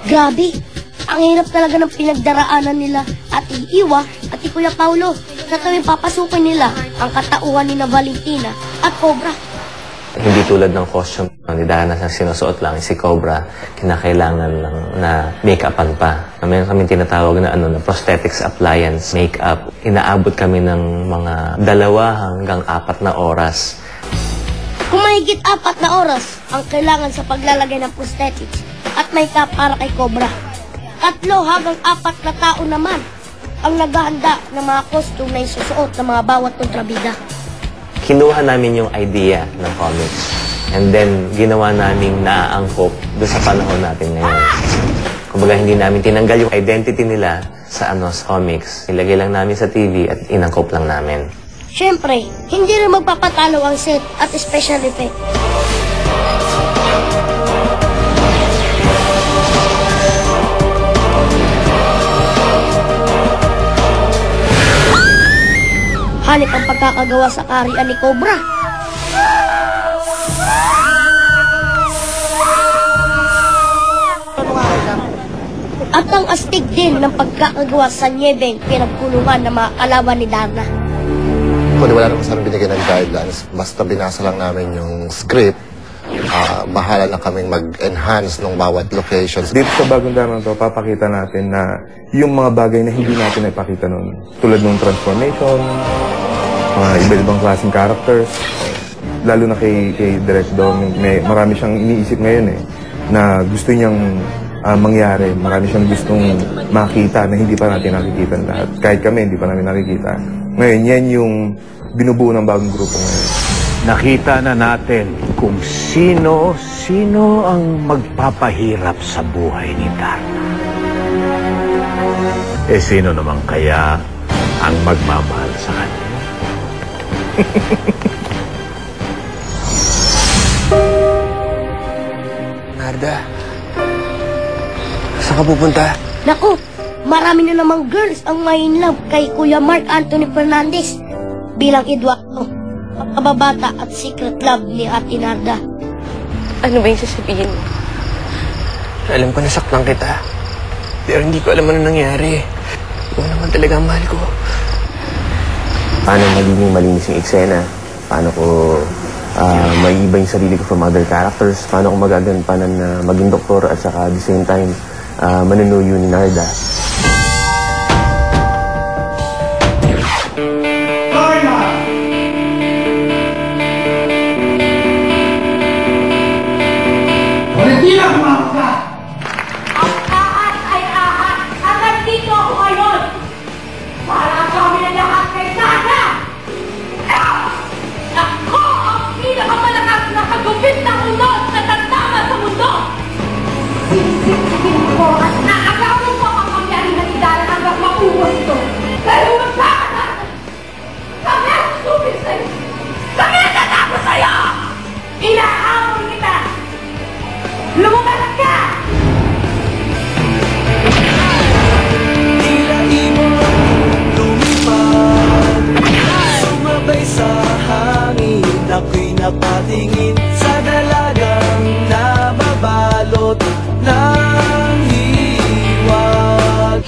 Grabe, ang hirap talaga ng pinagdaraanan nila Ate Iwa at Kuya Paulo sa tuwing papasukin nila ang katauhan ni Valentina at Cobra. Hindi tulad ng costume ni Dana na sinusuot lang, si Cobra, kinakailangan lang na make-upan pa. Meron kami tinatawag na, na prosthetics appliance, make-up. Inaabot kami ng mga 2 hanggang 4 na oras. Kung mahigit 4 na oras ang kailangan sa paglalagay ng prosthetics at make-up para kay Cobra, 3 hanggang 4 na tao naman ang naghahanda ng mga costume na isusuot ng mga bawat kontrabida. Kinuha namin yung idea ng comics and then ginawa namin naaangkop doon sa panahon natin ngayon. Kumbaga hindi namin tinanggal yung identity nila sa comics. Ilagay lang namin sa TV at inangkop lang namin. Siyempre, hindi rin magpapatalo ang set at special effect. Halip ang pagkakagawa sa karian ni Cobra. At ang astig din ng pagkakagawa sa nyebeng pinagkulungan ng mga kalaban ni Darna. Kung wala naman sa amin binigyan ng guidelines, basta binasa lang namin yung script, bahala na kaming mag-enhance ng bawat locations. Dito sa bagong Darna to, papakita natin na yung mga bagay na hindi natin ipakita noon. Tulad ng transformation, mga iba-ibang klaseng characters. Lalo na kay Direct Dom, marami siyang iniisip ngayon na gusto niyang mangyari. Marami siyang gustong makita na hindi pa natin nakikita lahat. Kahit kami, hindi pa namin nakikita. Ngayon, yan yung binubuo ng bagong grupo ngayon. Nakita na natin kung sino ang magpapahirap sa buhay ni Darna. Sino naman kaya ang magmamahal sa kanya? Narda, saan ka pupunta? Naku, marami na namang girls ang may love kay Kuya Mark Anthony Fernandez bilang Eduardo, ang kababata at secret love ni Ate Narda. Ano ba yung sasabihin mo? Alam ko nasaktan kita, pero hindi ko alam ano nangyari. Ikaw naman talaga ang mahal ko. Paano magiging malinis yung eksena? Paano ko maiiba yung sarili ko from other characters? Paano ko magagampanan na maging doktor at saka at the same time manunuyo ni Narda? Valentina, kumawag ka! Ang ahas ay ahas! Ang nandito ako ngayon! Para kami na lahat kay Sana! Ako ang pinakamalakas na kagupit ng unod na tantama sa mundo! Sinisipin ko at naagawin ko ang pangyarihan ni Dara hanggang maubos ito! Pero wala ka na! Kami ang stupid sa'yo! Kami ang tatapos sa'yo! Inaaway kita! Lumabas ka! Tila ibon lumipad, sumabay sa hangin. Ako'y napatingin sa dalagang nababalot ng hiwag.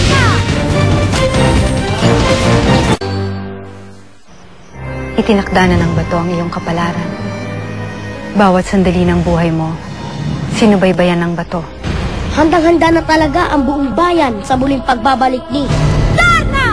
Itinakda na ng bato ang iyong kapalaran. Bawat sandali ng buhay mo, sinubaybayan ng bato. Handang-handa na talaga ang buong bayan sa muling pagbabalik ni Darna!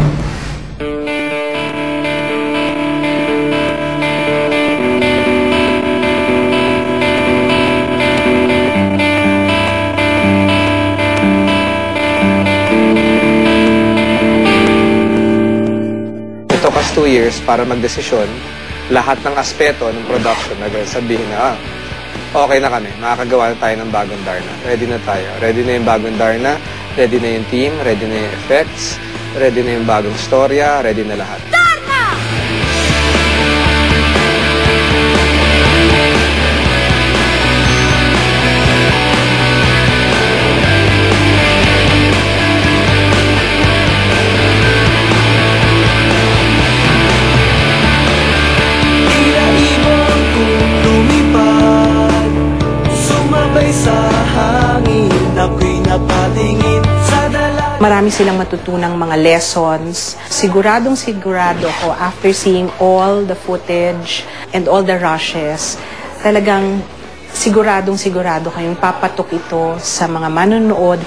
It took us 2 years para magdesisyon. Lahat ng aspeto ng production na sabihin na, okay na kami, makakagawa na tayo ng bagong Darna. Ready na tayo. Ready na yung bagong Darna, ready na yung team, ready na yung effects, ready na yung bagong storya, ready na lahat. Darna! Tila ibon kung lumipad, sumabay sa hangin. Marami silang matutunang mga lessons. Siguradong sigurado ko after seeing all the footage and all the rushes, talagang siguradong sigurado kayong papatok ito sa mga manonood.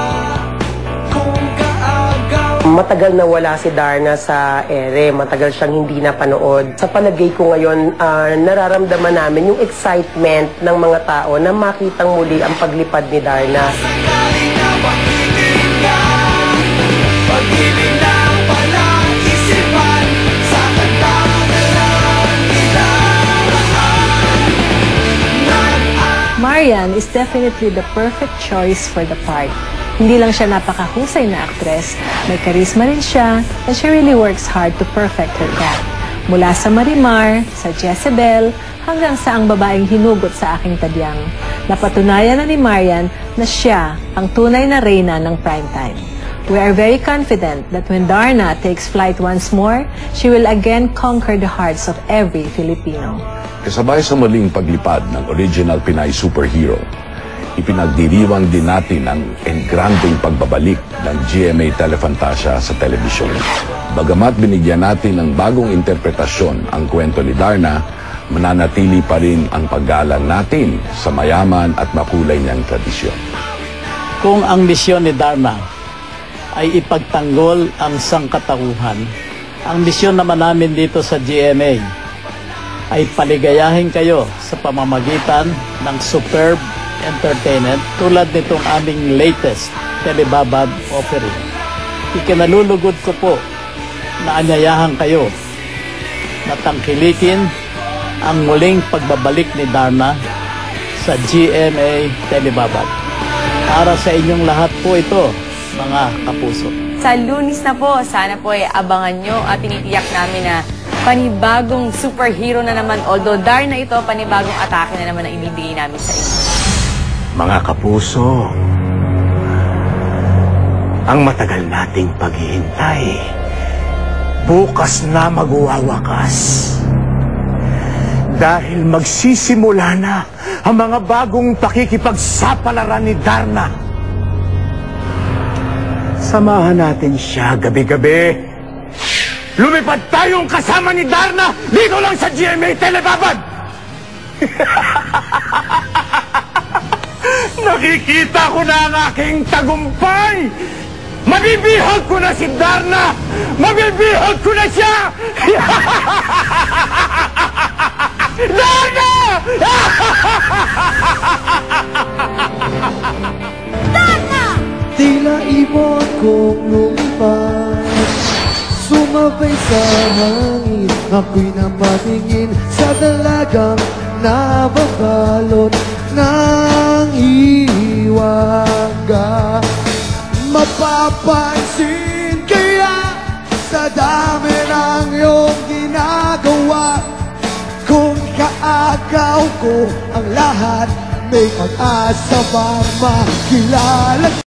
Matagal na wala si Darna sa ere, matagal siyang hindi napanood. Sa palagay ko ngayon, nararamdaman namin yung excitement ng mga tao na makitang muli ang paglipad ni Darna. Marian is definitely the perfect choice for the part. Hindi lang siya napakahusay na aktres, may karisma rin siya, and she really works hard to perfect her craft. Mula sa Marimar, sa Jezebel, hanggang sa ang babaeng hinugot sa aking tadyang. Napatunayan na ni Marian na siya ang tunay na reyna ng primetime. We are very confident that when Darna takes flight once more, she will again conquer the hearts of every Filipino. Kasabay sa muling paglipad ng original Pinay superhero, ipinagdiriwang din natin ang engranding pagbabalik ng GMA Telefantasia sa telebisyon. Bagamat binigyan natin ng bagong interpretasyon ang kwento ni Darna, mananatili pa rin ang paggalang natin sa mayaman at makulay niyang tradisyon. Kung ang misyon ni Darna ay ipagtanggol ang sangkatauhan, ang misyon naman namin dito sa GMA ay paligayahin kayo sa pamamagitan ng superb entertainment tulad nitong aming latest telebabad offering. Ikinalulugod ko po na anyayahan kayo na tangkilikin ang muling pagbabalik ni Darna sa GMA Telebabad. Para sa inyong lahat po ito, mga kapuso. Sa Lunes na po, sana po ay abangan nyo at tinitiyak namin na panibagong superhero na naman. Although Darna ito, panibagong atake na naman ang ibibigay namin sa inyo. Mga kapuso, ang matagal nating paghihintay, bukas na magwawakas. Dahil magsisimula na ang mga bagong pakikipagsapalaran ni Darna. Samahan natin siya gabi-gabi. Lumipad tayong kasama ni Darna dito lang sa GMA Telebabad! Nakikita ko na ang aking tagumpay! Mabibihag ko na si Darna! Mabibihag ko na siya! Darna! Darna! Tila ibon kong lumipad, sumabay sa hangin, ako'y napatingin sa dalagang nababalot ng hiwaga. Mapapansin kaya sa dami ng iyong ginagawa, kung kaagaw ko ang lahat, may pag-asa bang makilala?